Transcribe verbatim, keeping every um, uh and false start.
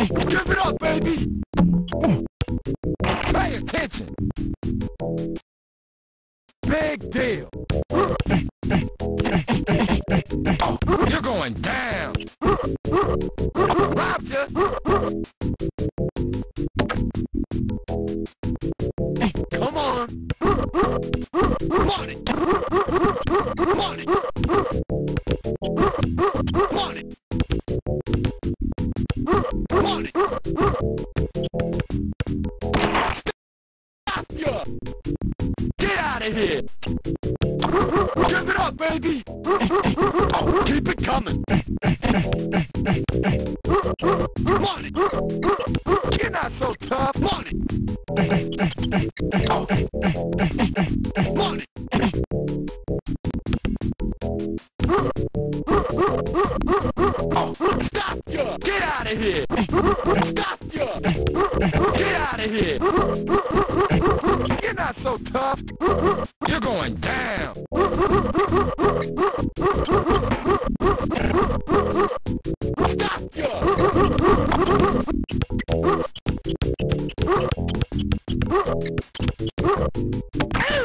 Give it up, baby! Pay attention! Big deal! You're going down! Robbed ya! Come on! Money! Money! Money! Money! Stop ya! Get out of here! Give it up, baby! Keep it coming! Money! You're not so tough! Money! Money! Stop ya! Get out of here! Stop ya! Get out of here! You're not so tough! You're going down! Stop ya! Ow!